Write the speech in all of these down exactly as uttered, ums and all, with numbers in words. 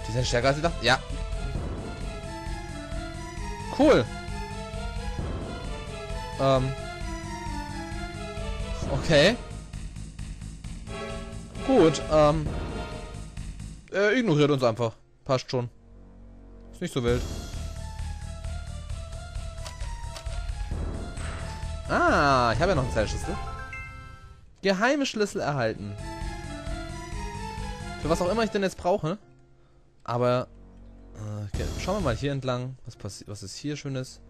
Die sind stärker als ich dachte. Ja. Cool. Ähm. Okay. Gut, ähm. Er ignoriert uns einfach. Passt schon. Ist nicht so wild. Ah, ich habe ja noch einen Zellschlüssel. Geheime Schlüssel erhalten. Für was auch immer ich denn jetzt brauche. Aber äh, okay, schauen wir mal hier entlang. Was passiert? Was ist hier Schönes?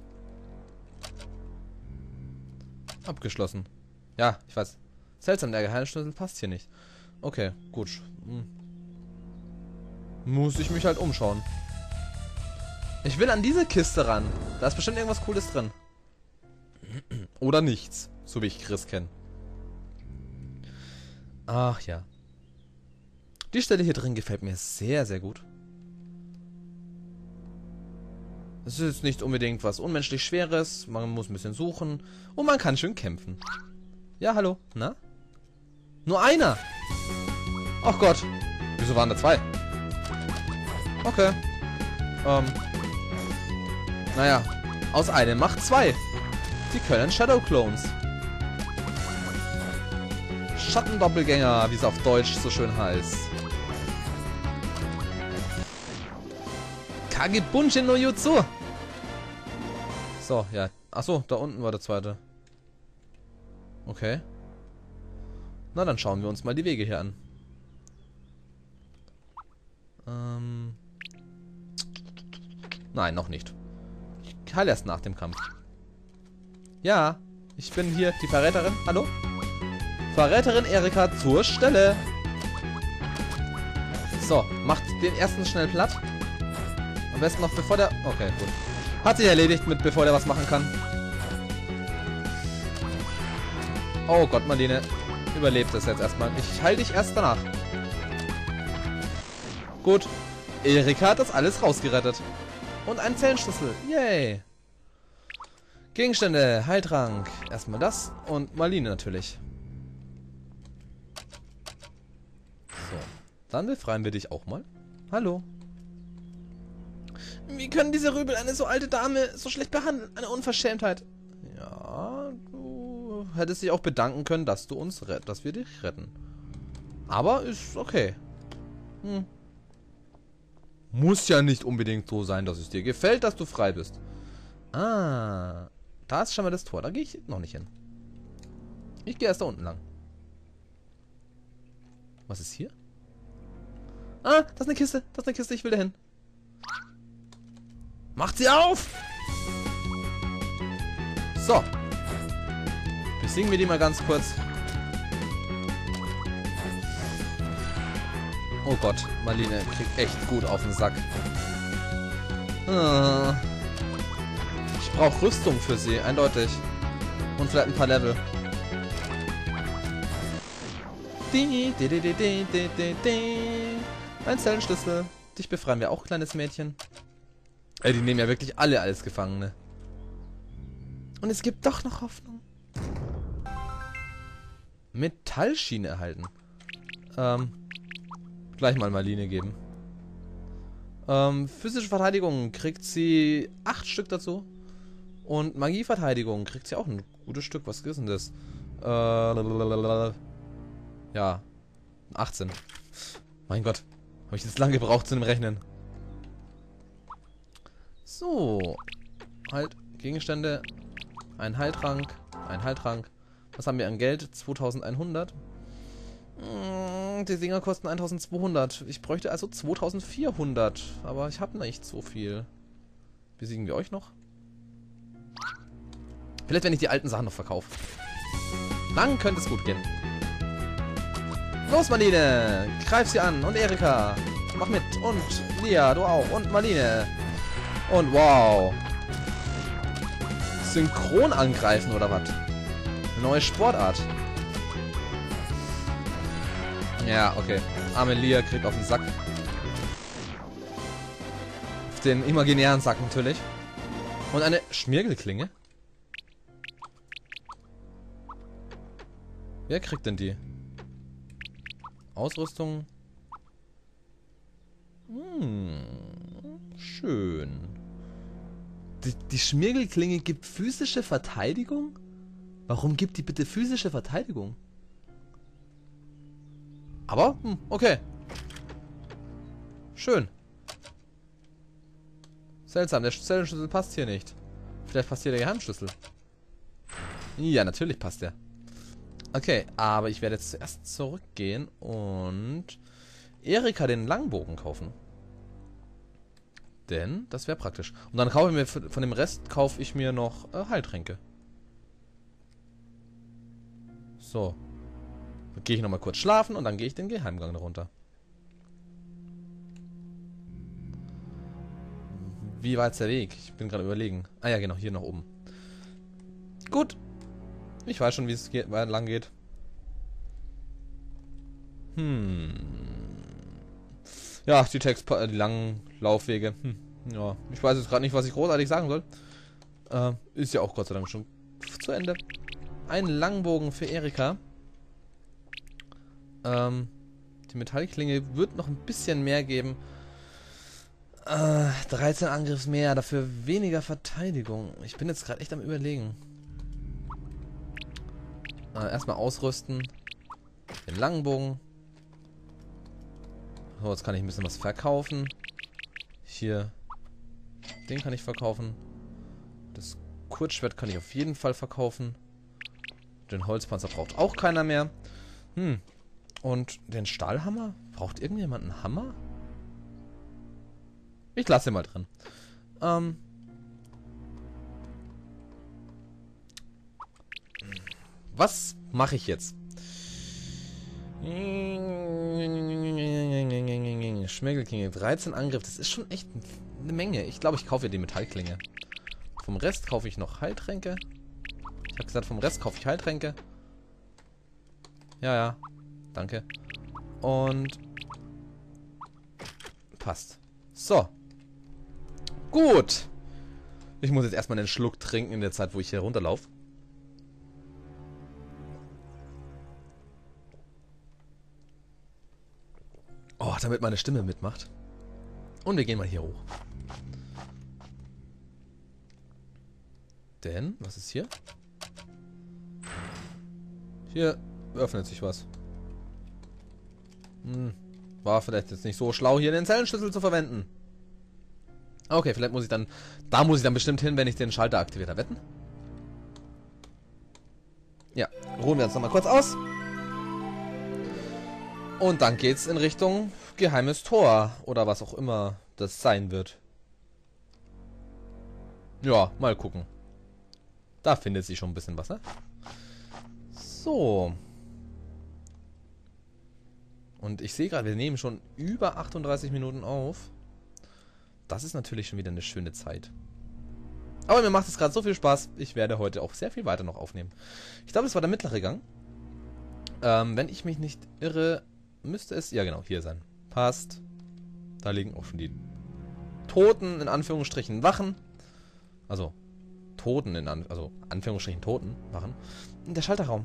Abgeschlossen. Ja, ich weiß. Seltsam, der Geheimschlüssel passt hier nicht. Okay, gut. Hm. Muss ich mich halt umschauen. Ich will an diese Kiste ran. Da ist bestimmt irgendwas Cooles drin. Oder nichts. So wie ich Chris kenne. Ach ja. Die Stelle hier drin gefällt mir sehr, sehr gut. Es ist nicht unbedingt was unmenschlich Schweres. Man muss ein bisschen suchen. Und man kann schön kämpfen. Ja, hallo. Na? Nur einer. Ach Gott. Wieso waren da zwei? Okay. Ähm. Naja. Aus einem macht zwei. Die können Shadow Clones. Schattendoppelgänger, wie es auf Deutsch so schön heißt. Kagebunshin no Jutsu. So, ja. Achso, da unten war der zweite. Okay. Na, dann schauen wir uns mal die Wege hier an. Ähm. Nein, noch nicht. Ich heile erst nach dem Kampf. Ja, ich bin hier die Verräterin. Hallo? Verräterin Erika zur Stelle. So, macht den ersten schnell platt. Am besten noch bevor der... Okay, gut. Hat sich erledigt mit, bevor der was machen kann. Oh Gott, Marlene. Überlebt es jetzt erstmal. Ich heile dich erst danach. Gut. Erika hat das alles rausgerettet. Und einen Zellenschlüssel. Yay. Gegenstände. Heiltrank. Erstmal das. Und Marlene natürlich. So. Dann befreien wir dich auch mal. Hallo. Wie können diese Rübel eine so alte Dame so schlecht behandeln? Eine Unverschämtheit. Ja, du hättest dich auch bedanken können, dass du uns rettest, dass wir dich retten. Aber ist okay. Hm. Muss ja nicht unbedingt so sein, dass es dir gefällt, dass du frei bist. Ah, da ist schon mal das Tor. Da gehe ich noch nicht hin. Ich gehe erst da unten lang. Was ist hier? Ah, das ist eine Kiste. Das ist eine Kiste. Ich will da hin. Macht sie auf! So. Besiegen wir die mal ganz kurz. Oh Gott, Marlene kriegt echt gut auf den Sack. Ich brauche Rüstung für sie, eindeutig. Und vielleicht ein paar Level. Ein Zellenschlüssel. Dich befreien wir auch, kleines Mädchen. Ey, die nehmen ja wirklich alle als Gefangene. Und es gibt doch noch Hoffnung. Metallschiene erhalten. Ähm, gleich mal Marlene geben. Ähm, physische Verteidigung kriegt sie acht Stück dazu. Und Magieverteidigung kriegt sie auch ein gutes Stück. Was ist denn das? Äh, ja, achtzehn. Mein Gott, habe ich jetzt lange gebraucht zu dem Rechnen. So. Halt. Gegenstände. Ein Heiltrank. Ein Heiltrank. Was haben wir an Geld? zweitausendeinhundert. Hm, die Dinger kosten eintausendzweihundert. Ich bräuchte also zweitausendvierhundert. Aber ich habe nicht so viel. Besiegen wir euch noch? Vielleicht, wenn ich die alten Sachen noch verkaufe. Dann könnte es gut gehen. Los, Marlene! Greif sie an. Und Erika. Mach mit. Und Lia, du auch. Und Marlene. Und wow. Synchron angreifen oder was? Eine neue Sportart. Ja, okay. Arme Lia kriegt auf den Sack. Auf den imaginären Sack natürlich. Und eine Schmirgelklinge. Wer kriegt denn die? Ausrüstung. Hm, schön. Die, die Schmirgelklinge gibt physische Verteidigung? Warum gibt die bitte physische Verteidigung? Aber, hm, okay. Schön. Seltsam, der Zellenschlüssel passt hier nicht. Vielleicht passt hier der Geheimschlüssel. Ja, natürlich passt der. Okay, aber ich werde jetzt zuerst zurückgehen und Erika den Langbogen kaufen. Denn das wäre praktisch. Und dann kaufe ich mir von dem Rest kaufe ich mir noch äh, Heiltränke. So. Dann gehe ich nochmal kurz schlafen und dann gehe ich den Geheimgang runter. Wie weit ist der Weg? Ich bin gerade überlegen. Ah ja, genau, hier noch oben. Gut. Ich weiß schon, wie es geht, lang geht. Hm. Ja, die Text, die langen Laufwege. Hm. Ja, ich weiß jetzt gerade nicht, was ich großartig sagen soll. Äh, ist ja auch Gott sei Dank schon zu Ende. Ein Langbogen für Erika. Ähm, die Metallklinge wird noch ein bisschen mehr geben. Äh, dreizehn Angriffs mehr, dafür weniger Verteidigung. Ich bin jetzt gerade echt am Überlegen. Äh, erstmal ausrüsten. Den Langbogen. So, jetzt kann ich ein bisschen was verkaufen. Hier. Den kann ich verkaufen. Das Kurzschwert kann ich auf jeden Fall verkaufen. Den Holzpanzer braucht auch keiner mehr. Hm. Und den Stahlhammer? Braucht irgendjemand einen Hammer? Ich lasse ihn mal drin. Ähm. Was mache ich jetzt? Schmirgelklinge, dreizehn Angriff, das ist schon echt eine Menge. Ich glaube, ich kaufe die Metallklinge. Vom Rest kaufe ich noch Heiltränke. Ich habe gesagt, vom Rest kaufe ich Heiltränke. Ja, ja. Danke. Und passt. So. Gut. Ich muss jetzt erstmal einen Schluck trinken in der Zeit, wo ich hier runterlaufe. Oh, damit meine Stimme mitmacht. Und wir gehen mal hier hoch. Denn, was ist hier? Hier öffnet sich was. Hm, war vielleicht jetzt nicht so schlau, hier den Zellenschlüssel zu verwenden. Okay, vielleicht muss ich dann... Da muss ich dann bestimmt hin, wenn ich den Schalter aktiviere. Wetten? Ja, ruhen wir uns nochmal kurz aus. Und dann geht's in Richtung Geheimes Tor. Oder was auch immer das sein wird. Ja, mal gucken. Da findet sich schon ein bisschen was, ne? So. Und ich sehe gerade, wir nehmen schon über achtunddreißig Minuten auf. Das ist natürlich schon wieder eine schöne Zeit. Aber mir macht es gerade so viel Spaß. Ich werde heute auch sehr viel weiter noch aufnehmen. Ich glaube, das war der mittlere Gang. Ähm, wenn ich mich nicht irre, müsste es... Ja, genau, hier sein. Passt. Da liegen auch schon die Toten, in Anführungsstrichen, Wachen. Also, Toten, in An also Anführungsstrichen Toten, Wachen. Und der Schalterraum.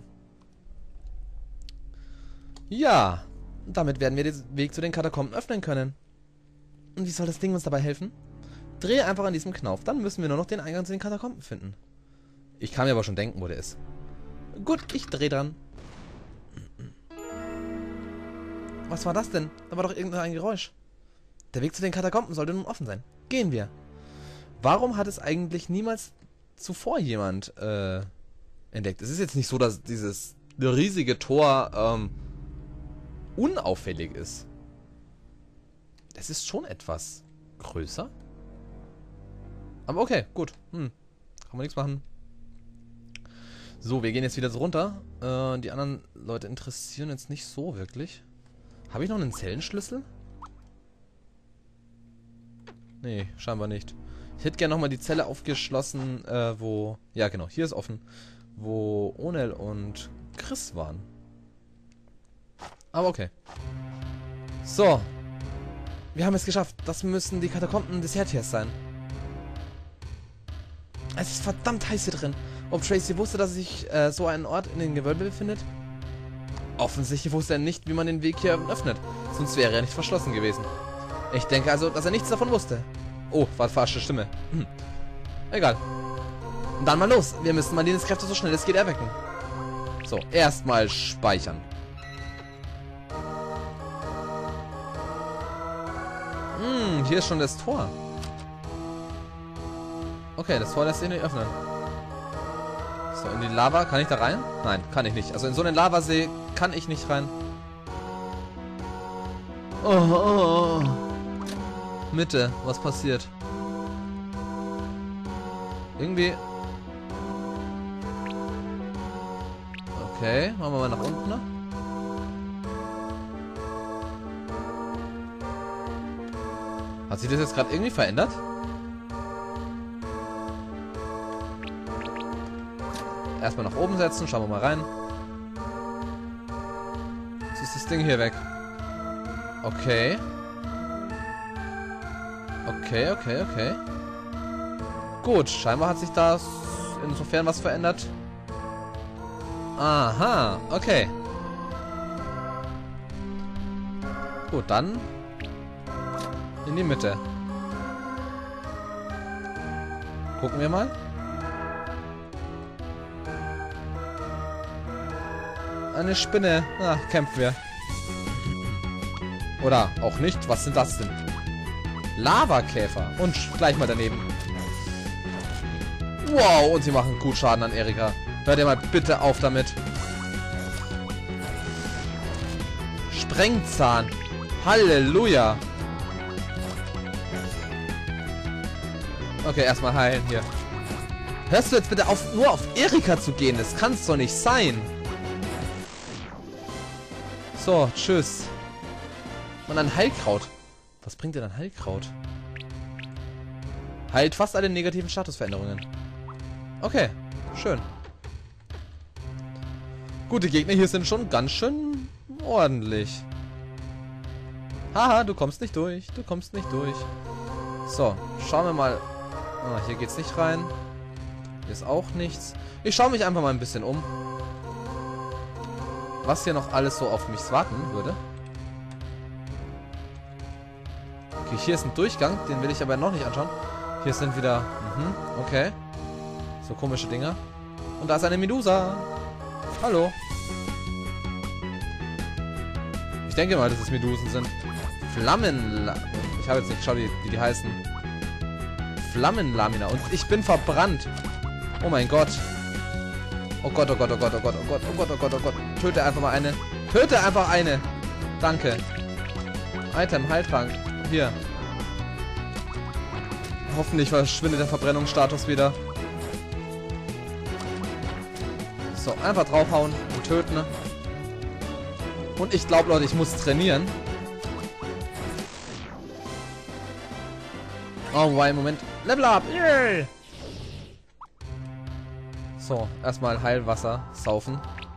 Ja, damit werden wir den Weg zu den Katakomben öffnen können. Und wie soll das Ding uns dabei helfen? Drehe einfach an diesem Knauf, dann müssen wir nur noch den Eingang zu den Katakomben finden. Ich kann mir aber schon denken, wo der ist. Gut, ich drehe dran. Was war das denn? Da war doch irgendein Geräusch. Der Weg zu den Katakomben sollte nun offen sein. Gehen wir. Warum hat es eigentlich niemals zuvor jemand äh, entdeckt? Es ist jetzt nicht so, dass dieses riesige Tor ähm, unauffällig ist. Es ist schon etwas größer. Aber okay, gut. Hm. Kann man nichts machen. So, wir gehen jetzt wieder so runter. Äh, die anderen Leute interessieren jetzt nicht so wirklich. Habe ich noch einen Zellenschlüssel? Nee, scheinbar nicht. Ich hätte gerne nochmal die Zelle aufgeschlossen, äh, wo... Ja, genau, hier ist offen. Wo Onel und Chris waren. Aber okay. So. Wir haben es geschafft. Das müssen die Katakomben des Hertiers sein. Es ist verdammt heiß hier drin. Ob Tracy wusste, dass sich äh, so ein Ort in den Gewölbe befindet? Offensichtlich wusste er nicht, wie man den Weg hier öffnet. Sonst wäre er nicht verschlossen gewesen. Ich denke also, dass er nichts davon wusste. Oh, war falsche Stimme. Hm. Egal. Und dann mal los. Wir müssen Marlenes Kräfte so schnell es geht erwecken. So, erstmal speichern. Hm, hier ist schon das Tor. Okay, das Tor lässt sich nicht öffnen. So, in die Lava. Kann ich da rein? Nein, kann ich nicht. Also in so einen Lavasee kann ich nicht rein. Oh, oh, oh. Mitte. Was passiert? Irgendwie... Okay, machen wir mal nach unten. Ne? Hat sich das jetzt gerade irgendwie verändert? Erstmal nach oben setzen, schauen wir mal rein. Jetzt ist das Ding hier weg. Okay. Okay, okay, okay. Gut, scheinbar hat sich da insofern was verändert. Aha, okay. Gut, dann in die Mitte. Gucken wir mal. Eine Spinne. Ah, kämpfen wir. Oder auch nicht. Was sind das denn? Lavakäfer. Und gleich mal daneben. Wow, und sie machen gut Schaden an Erika. Hört ihr mal bitte auf damit. Sprengzahn. Halleluja. Okay, erstmal heilen hier. Hörst du jetzt bitte auf, nur auf Erika zu gehen? Das kann's doch nicht sein. So, tschüss. Und ein Heilkraut. Was bringt denn ein Heilkraut? Heilt fast alle negativen Statusveränderungen. Okay, schön. Gute Gegner hier sind schon ganz schön ordentlich. Haha, du kommst nicht durch. Du kommst nicht durch. So, schauen wir mal. Ah, hier geht's nicht rein. Hier ist auch nichts. Ich schaue mich einfach mal ein bisschen um. Was hier noch alles so auf mich warten würde. Okay, hier ist ein Durchgang. Den will ich aber noch nicht anschauen. Hier sind wieder... Mhm, okay. So komische Dinger. Und da ist eine Medusa. Hallo. Ich denke mal, dass es Medusen sind. Flammen... Ich habe jetzt nicht geschaut, wie, wie die heißen. Flammenlamina. Und ich bin verbrannt. Oh mein Gott. Oh Gott, oh Gott, oh Gott, oh Gott, oh Gott, oh Gott, oh Gott, oh Gott. Töte einfach mal eine. Töte einfach eine. Danke. Item, Heiltrank. Hier. Hoffentlich verschwindet der Verbrennungsstatus wieder. So, einfach draufhauen und töten. Und ich glaube, Leute, ich muss trainieren. Oh, wobei, Moment. Level up! Yay! So, erstmal Heilwasser saufen.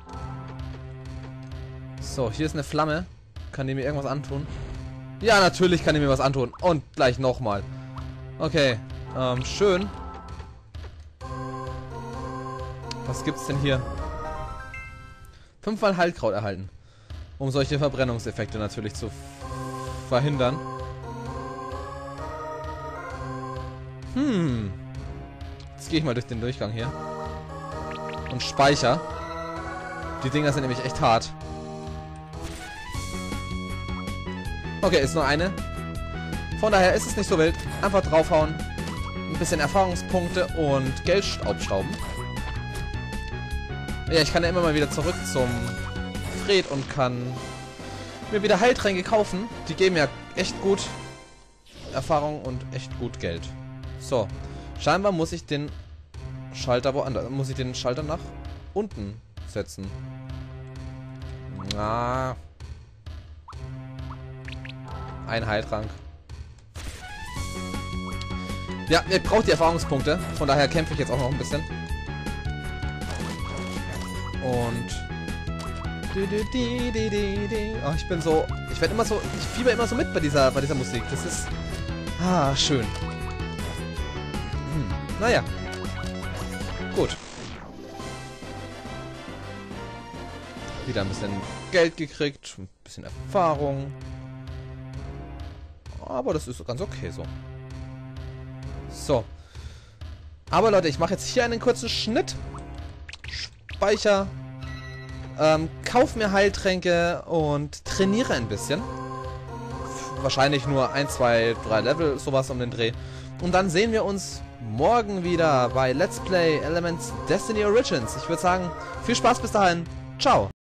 So, hier ist eine Flamme. Kann die mir irgendwas antun? Ja, natürlich kann die mir was antun. Und gleich nochmal. Okay, ähm, schön. Was gibt's denn hier? Fünfmal Heilkraut erhalten. Um solche Verbrennungseffekte natürlich zu verhindern. Hm. Jetzt gehe ich mal durch den Durchgang hier. Und speicher. Die Dinger sind nämlich echt hart. Okay, ist nur eine. Von daher ist es nicht so wild. Einfach draufhauen. Ein bisschen Erfahrungspunkte und Geld aufstauben. Ja, ich kann ja immer mal wieder zurück zum Fred und kann mir wieder Heiltränke kaufen. Die geben ja echt gut Erfahrung und echt gut Geld. So. Scheinbar muss ich den Schalter woanders. Muss ich den Schalter nach unten setzen. Na. Ein Heiltrank. Ja, ihr braucht die Erfahrungspunkte. Von daher kämpfe ich jetzt auch noch ein bisschen. Und... Oh, ich bin so... Ich werde immer so... Ich fieber immer so mit bei dieser, bei dieser Musik. Das ist... Ah, schön. Hm. Naja. Gut. Wieder ein bisschen Geld gekriegt. Ein bisschen Erfahrung. Aber das ist ganz okay so. So. Aber Leute, ich mache jetzt hier einen kurzen Schnitt. Speicher. Ähm, kauf mir Heiltränke und trainiere ein bisschen. Wahrscheinlich nur ein, zwei, drei Level, sowas um den Dreh. Und dann sehen wir uns morgen wieder bei Let's Play Elements Destiny Origins. Ich würde sagen, viel Spaß bis dahin. Ciao.